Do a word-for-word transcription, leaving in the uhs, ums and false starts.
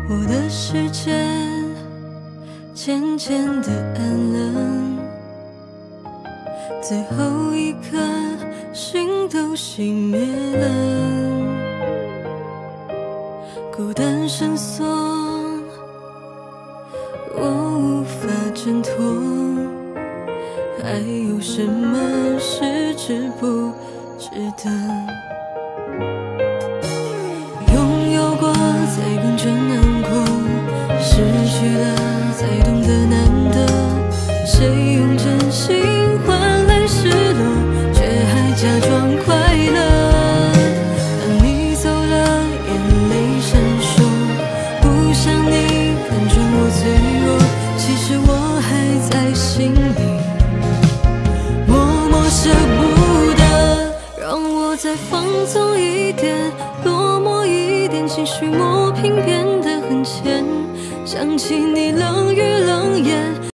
我的世界渐渐的暗冷，最后一颗心都熄灭了，孤单深锁，我无法挣脱。还有什么是值不值得？拥有过才更觉难过，失去了才懂得难得。谁用真心换来失落，却还假装快乐？当你走了，眼泪闪烁，不想你看穿我脆弱，其实我还在心里默默舍不得。让我再放纵一点，落寞一点，情绪磨平变得很浅，想起你冷语冷言。